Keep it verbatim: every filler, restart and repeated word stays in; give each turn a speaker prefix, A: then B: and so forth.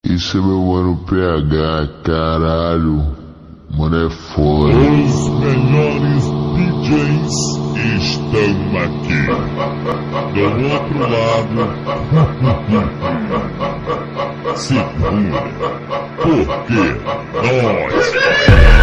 A: Isso é meu mano P H, caralho. Mano é foda.
B: Os melhores D Js estão aqui. Do outro lado, segura, porque nós